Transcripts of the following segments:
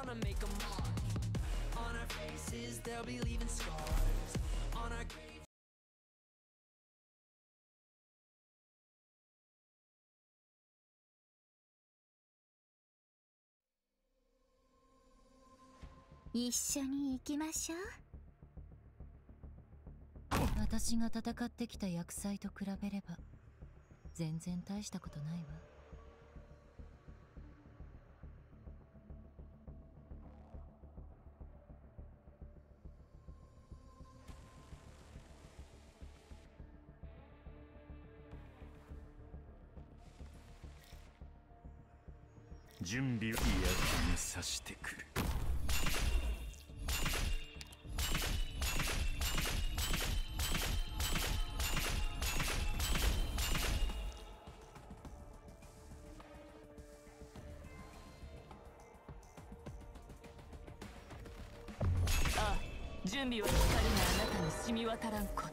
gonna make a mark. On our faces, they'll be leaving scars. On our graves. 一緒に行きましょう。 私が戦ってきた厄災と比べれば全然大したことないわ。 準備を役にさしてくる。 ああ、準備は光があなたに染み渡らんこと。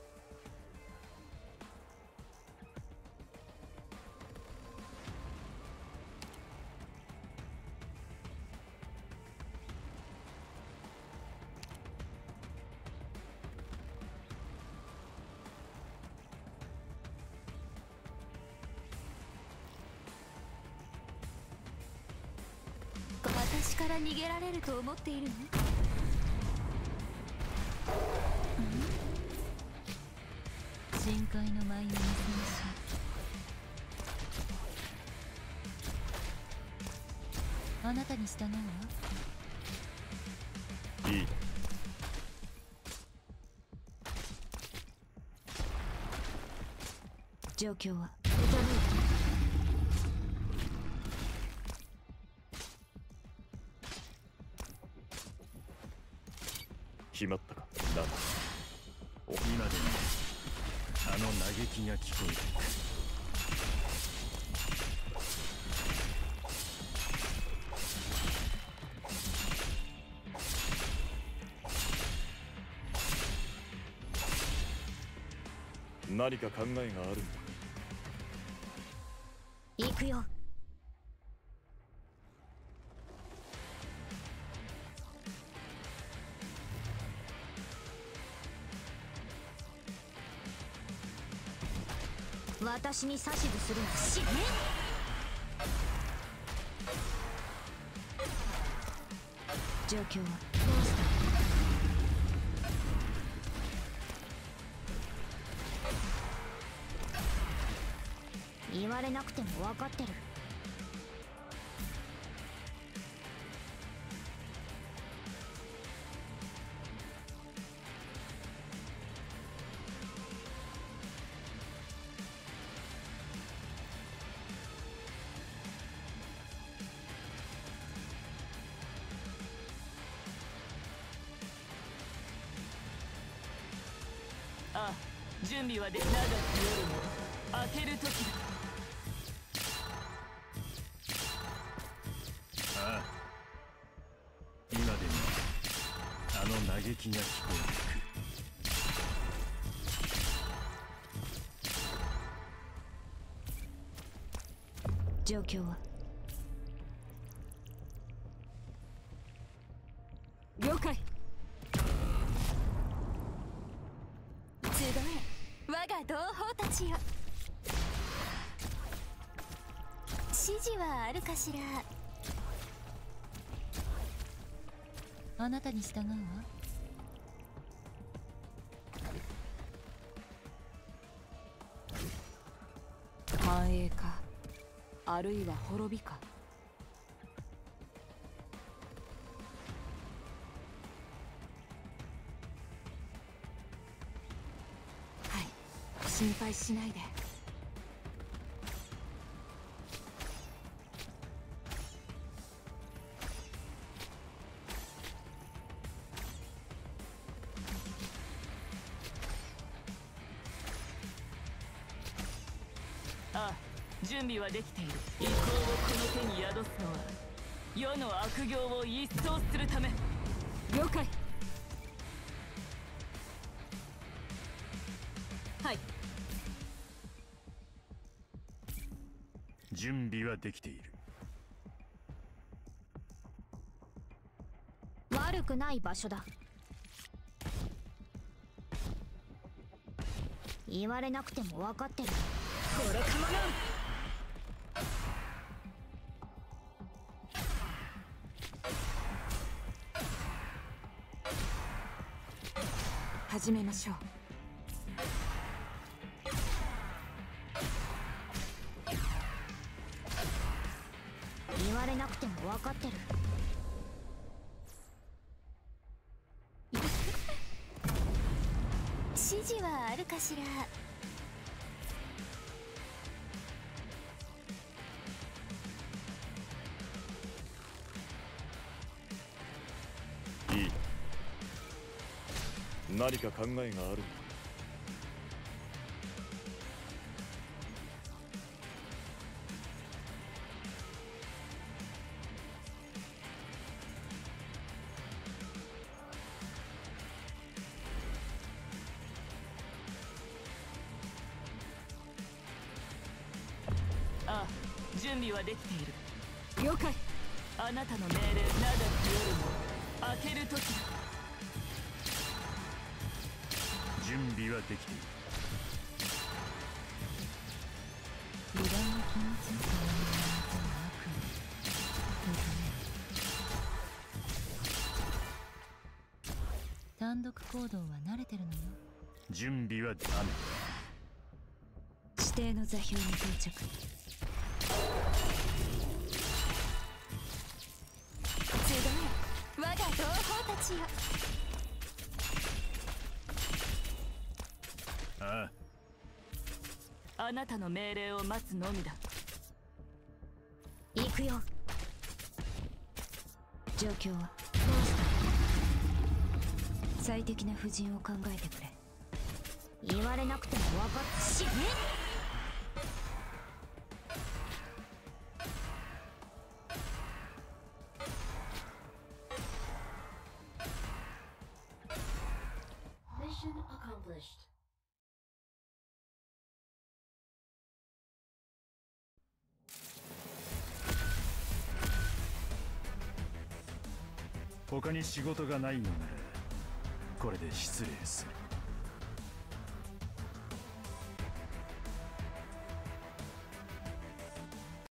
私から逃げられると思っているの？ 深海の舞を見せましょう。あなたに従うわ。 いい。 状況は決まったか。だが今でもあの嘆きが聞こえてくる。何か考えがあるんだ。 行くよ。私に指図するの死ね。 状況はどうした？ 言われなくても分かってる。 ああ、準備はでき長き夜も明ける時だ。 ああ、今でもあの嘆きが聞こえてくる。 状況は了解。 集え我が同胞たちよ。指示はあるかしら？ あなたに従うわ。 繁栄か、あるいは滅びか。はい、心配しないで。ああ、準備はできている。意向をこの手に宿すのは世の悪行を一掃するため。了解。はい。 準備はできている。 くない場所だ。言われなくても分かってる。これかまな。 始めましょう。 言われなくても分かってる。 指示はあるかしら。 いい。何か考えがあるのか。 ああ、準備はできている。了解。あなたの命令なだ夜も開ける時だ。 準備はできている。 油断の気についた人間とは悪夢。単独行動は慣れてるのよ。 準備はダメ。 指定の座標に到着。 集え我が同胞たちよ。 ああ、 あなたの命令を待つのみだ。 行くよ。状況は最適な布陣を考えてくれ。言われなくても分かっしね。 Mission accomplished. 他に仕事がないのならこれで失礼する。